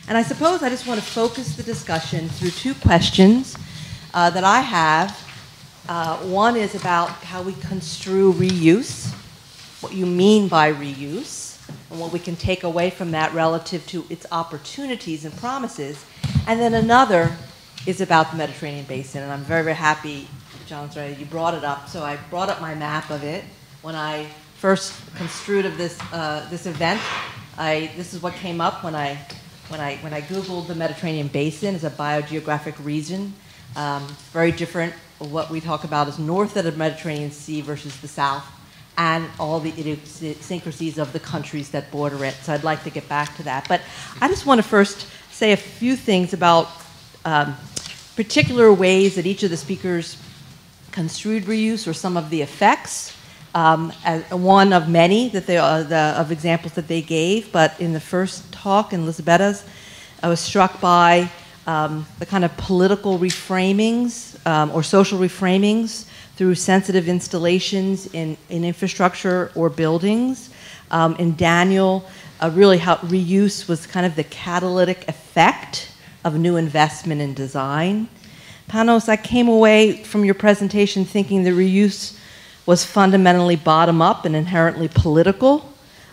And I suppose I just want to focus the discussion through two questions that I have. One is about how we construe reuse, what you mean by reuse, and what we can take away from that relative to its opportunities and promises. And then another is about the Mediterranean basin, and I'm very, very happy, John, you brought it up. So I brought up my map of it. When I first construed of this, this event, this is what came up when I Googled the Mediterranean basin as a biogeographic region. Very different. What we talk about is north of the Mediterranean Sea versus the south, and all the idiosyncrasies of the countries that border it. So I'd like to get back to that. But I just want to first say a few things about particular ways that each of the speakers construed reuse, or some of the effects. As one of many that of examples that they gave. But in the first talk, in Lisabetta's, I was struck by the kind of political reframings or social reframings through sensitive installations in infrastructure or buildings. In Daniel, really how reuse was kind of the catalytic effect of new investment in design. Panos, I came away from your presentation thinking that reuse was fundamentally bottom-up and inherently political,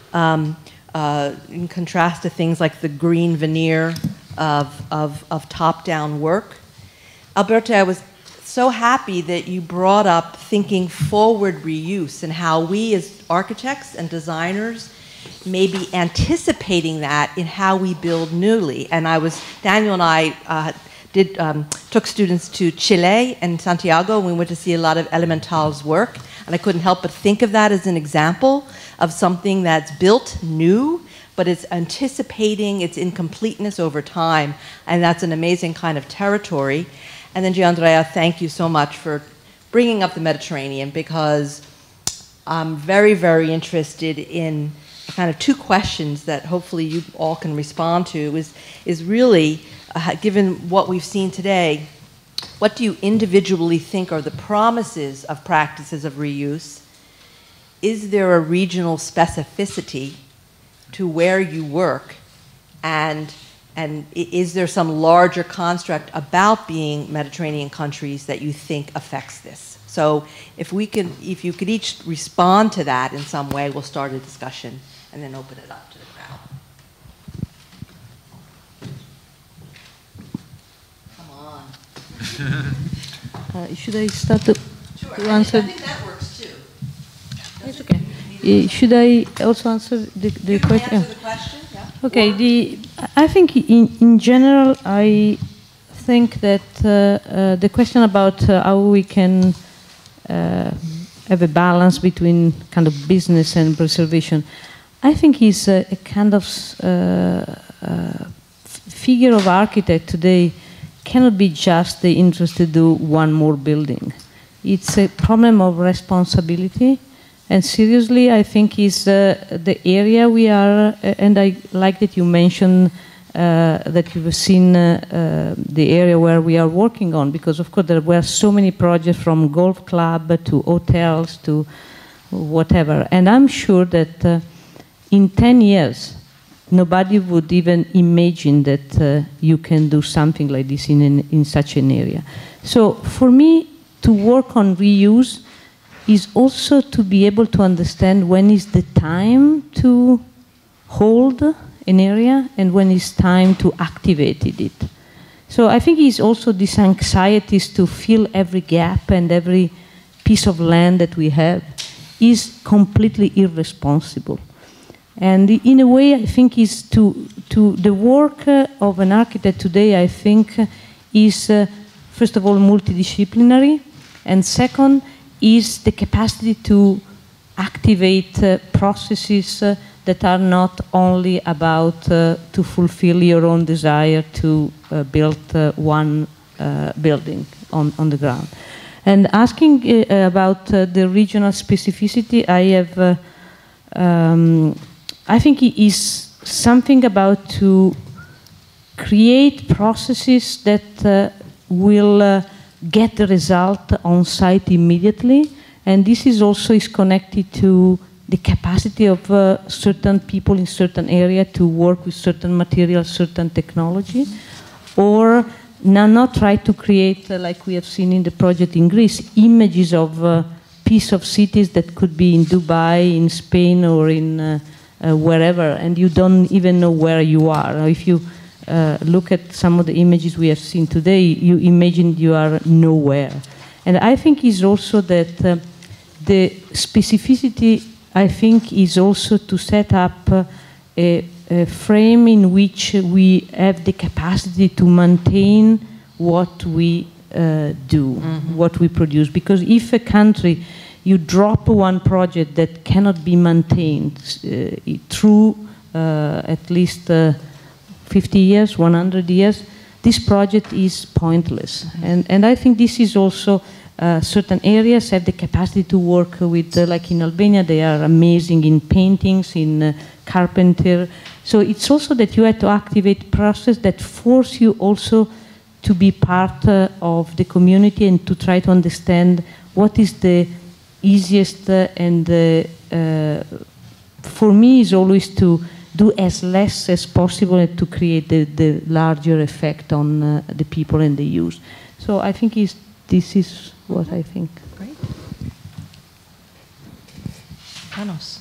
in contrast to things like the green veneer of top-down work. Alberto, I was so happy that you brought up thinking forward reuse and how we as architects and designers may be anticipating that in how we build newly. And Daniel and I took students to Chile and Santiago, and we went to see a lot of Elemental's work. And I couldn't help but think of that as an example of something that's built new, but it's anticipating its incompleteness over time. And that's an amazing kind of territory. And then, Gianandrea, thank you so much for bringing up the Mediterranean, because I'm very, very interested in kind of two questions that hopefully you all can respond to, is really, given what we've seen today, what do you individually think are the promises of practices of reuse? Is there a regional specificity to where you work? And is there some larger construct about being Mediterranean countries that you think affects this? So if you could each respond to that in some way, we'll start a discussion and then open it up to the crowd. Should I start to answer? I think that works too. It's okay. Should I also answer the question? Answer the question, yeah. Okay. I think in general, I think that the question about how we can have a balance between kind of business and preservation, I think is a kind of figure of architect today cannot be just the interest to do one more building. It's a problem of responsibility, and seriously, I think is the area we are, and I like that you mentioned that you've seen the area where we are working on, because of course there were so many projects from golf club to hotels to whatever, and I'm sure that in 10 years, nobody would even imagine that you can do something like this in such an area. So for me, to work on reuse is also to be able to understand when is the time to hold an area and when it's time to activate it. So I think it's also this anxieties to fill every gap and every piece of land that we have is completely irresponsible. And in a way, I think is to the work of an architect today, I think, is first of all multidisciplinary, and second is the capacity to activate processes that are not only about to fulfill your own desire to build one building on the ground. And asking about the regional specificity, I think it is something about to create processes that will get the result on site immediately, and this is also connected to the capacity of certain people in certain area to work with certain materials, certain technology, or not try to create, like we have seen in the project in Greece, images of piece of cities that could be in Dubai, in Spain, or in wherever, and you don't even know where you are. If you look at some of the images we have seen today, you imagine you are nowhere. And I think is also that the specificity, I think, is also to set up a frame in which we have the capacity to maintain what we do, what we produce. Because if a country, you drop one project that cannot be maintained through at least 50 years, 100 years, this project is pointless. And I think this is also certain areas have the capacity to work with, like in Albania, they are amazing in paintings, in carpenter. So it's also that you have to activate process that force you also to be part of the community and to try to understand what is the easiest and for me is always to do as less as possible to create the larger effect on the people and the use. So I think this is what I think. Great. Panos.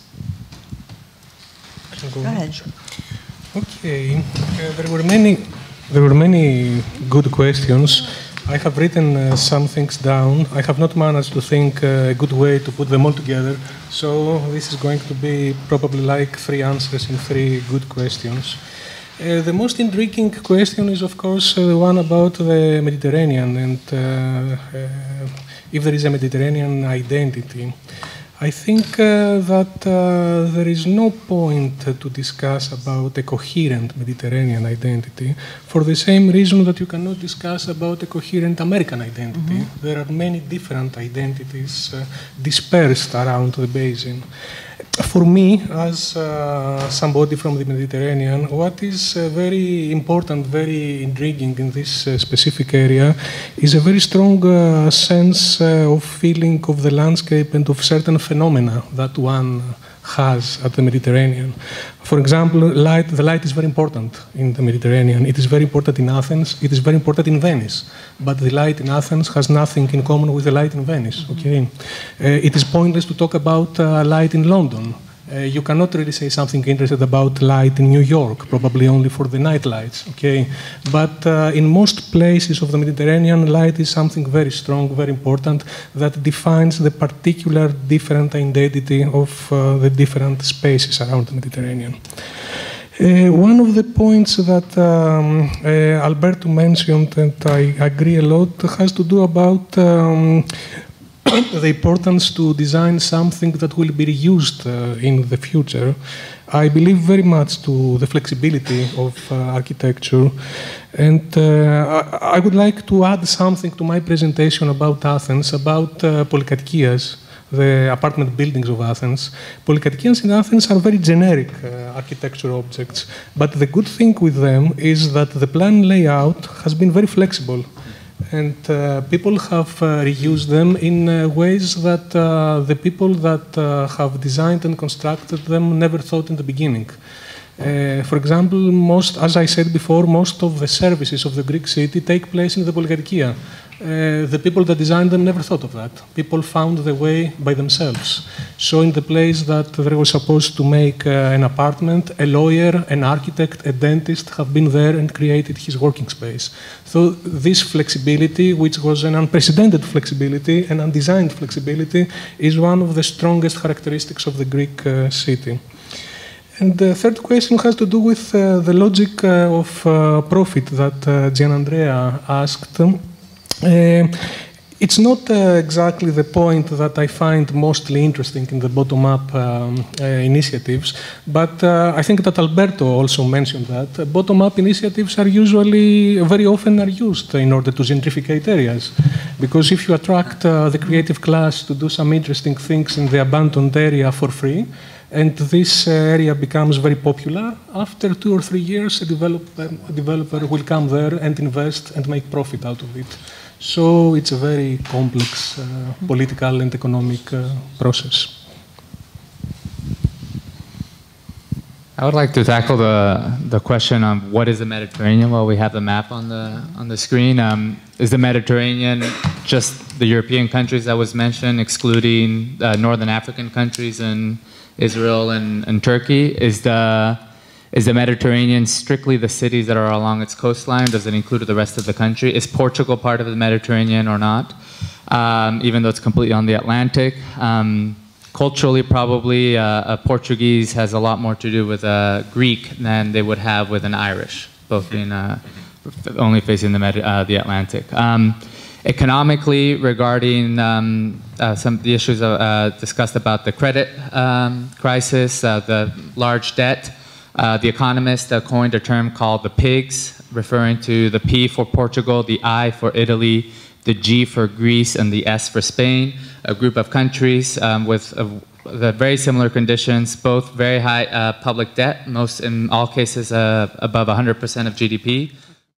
Go ahead. Okay. There were many good questions. I have written some things down. I have not managed to think a good way to put them all together. So this is going to be probably like 3 answers in 3 good questions. The most intriguing question is, of course, the one about the Mediterranean and if there is a Mediterranean identity. I think that there is no point to discuss about a coherent Mediterranean identity for the same reason that you cannot discuss about a coherent American identity. There are many different identities dispersed around the basin. For me, as somebody from the Mediterranean, what is very important, very intriguing in this specific area is a very strong sense of feeling of the landscape and of certain phenomena that one has at the Mediterranean. For example, the light is very important in the Mediterranean. It is very important in Athens. It is very important in Venice. But the light in Athens has nothing in common with the light in Venice. Okay? It is pointless to talk about light in London. You cannot really say something interesting about light in New York, probably only for the night lights. Okay? But in most places of the Mediterranean, light is something very strong, very important, that defines the particular different identity of the different spaces around the Mediterranean. One of the points that Alberto mentioned, and I agree a lot, has to do about the importance to design something that will be reused in the future. I believe very much to the flexibility of architecture, and I would like to add something to my presentation about Athens, about polykatkias, the apartment buildings of Athens. Polykatkias in Athens are very generic architecture objects, but the good thing with them is that the plan layout has been very flexible. And people have reused them in ways that the people that have designed and constructed them never thought in the beginning. For example, as I said before, most of the services of the Greek city take place in the Polykatkia. The people that designed them never thought of that. People found the way by themselves. So in the place that they were supposed to make an apartment, a lawyer, an architect, a dentist have been there and created his working space. So this flexibility, which was an unprecedented flexibility, an undesigned flexibility, is one of the strongest characteristics of the Greek city. And the third question has to do with the logic of profit that Gianandrea asked. It's not exactly the point that I find mostly interesting in the bottom-up initiatives, but I think that Alberto also mentioned that. Bottom-up initiatives are usually, very often are used in order to gentrificate areas. Because if you attract the creative class to do some interesting things in the abandoned area for free, and this area becomes very popular, after 2 or 3 years, a developer will come there and invest and make profit out of it. So it's a very complex political and economic process. I would like to tackle the question of what is the Mediterranean while we have the map on the screen. Is the Mediterranean just the European countries that was mentioned, excluding Northern African countries and Israel and Turkey? Is the Mediterranean strictly the cities that are along its coastline? Does it include the rest of the country? Is Portugal part of the Mediterranean or not? Even though it's completely on the Atlantic. Culturally, probably, Portuguese has a lot more to do with Greek than they would have with an Irish, both being only facing the Atlantic. Economically, regarding some of the issues discussed about the credit crisis, the large debt, the Economist coined a term called the PIGS, referring to the P for Portugal, the I for Italy, the G for Greece, and the S for Spain, a group of countries with very similar conditions, both very high public debt, in all cases above 100% of GDP,